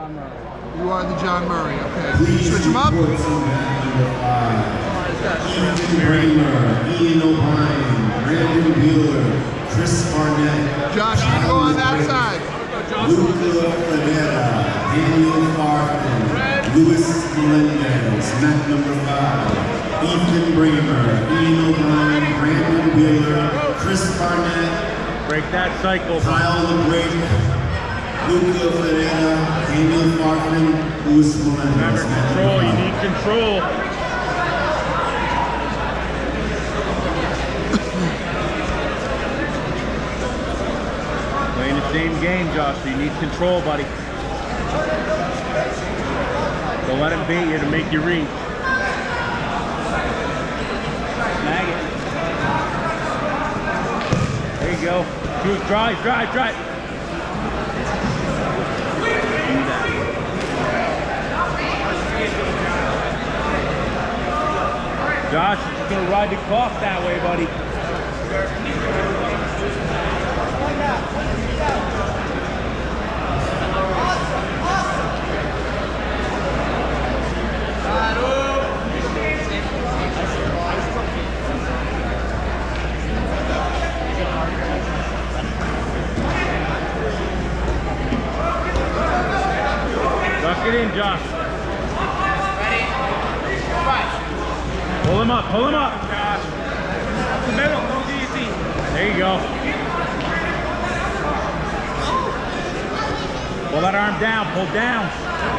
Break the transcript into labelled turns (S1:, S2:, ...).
S1: John Murray.
S2: You are the John Murray, okay. Switch them up.
S3: Ian O'Brien, Brandon Wheeler, Chris Barnett,
S2: Josh, you go on that side.
S3: Luca Federa, Daniel Farfin, Luis Melendez, mat number 5, Ethan Bramer, Ian O'Brien, Brandon Wheeler, Chris Barnett.
S4: Break that cycle.
S3: Kyle LeBreak, Luca Federa, Daniel Farfin, Luis Melendez.
S4: Remember, control. You need control. Playing the same game, Josh, so you need control, buddy. Don't let him bait you to make you reach. Snag it. There you go. Do it. Drive. Do that. Josh, you're just gonna ride the clock that way, buddy. Duck it in, Josh.
S1: Ready? Right.
S4: Pull him up, Josh.
S1: The middle, no easy.
S4: There you go. Pull that arm down, pull down.